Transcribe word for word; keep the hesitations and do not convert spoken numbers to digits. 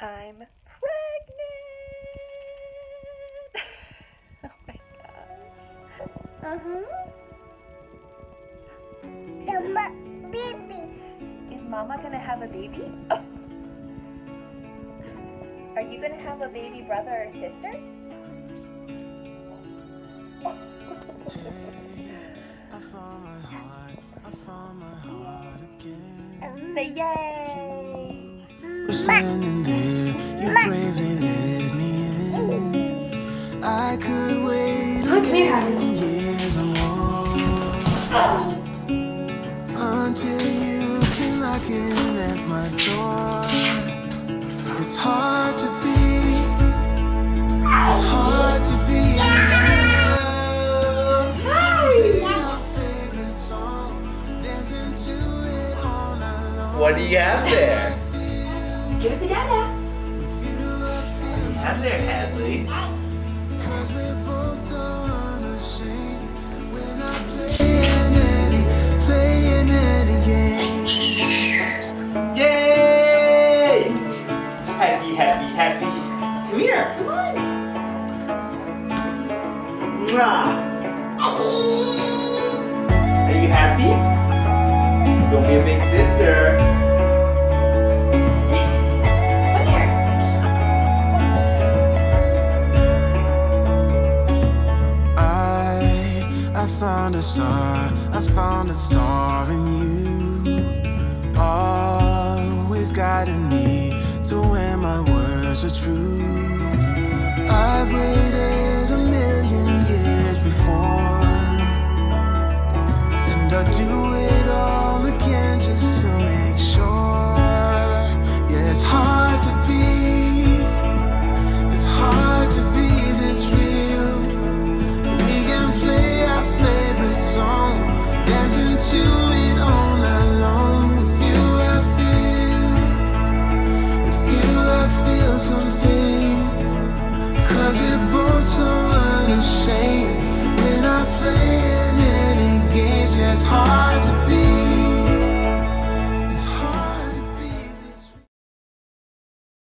I'm pregnant! Oh my gosh. Uh-huh. The baby. Is Mama gonna have a baby? Oh. Are you gonna have a baby brother or sister? I found my heart, I found my heart again. Say yay! You're standing there, you bravely let me in. I could wait a million years or more until you came knocking at my door. It's hard to be, it's hard to be as real. Your favorite song, dancing to it all night long. What do you have there? Give it to Dada. Have there, Hadley. Cause we're both so unashamed. We're not playing any, playing any games. Yay! Happy, happy, happy. Come here. Come on. Mwah. Are you happy? Don't be a big sister. Come here. I, I found a star, I found a star in you. Always guiding me to where my words are true. I've waited a million years before, and I'll do it all again just to make sure. Yeah, it's hard to be, it's hard to be this real. We can play our favorite song, dancing to it all night long. With you I feel, with you I feel something. Cause we're both so unashamed. We're not playing any games, yeah, it's hard to be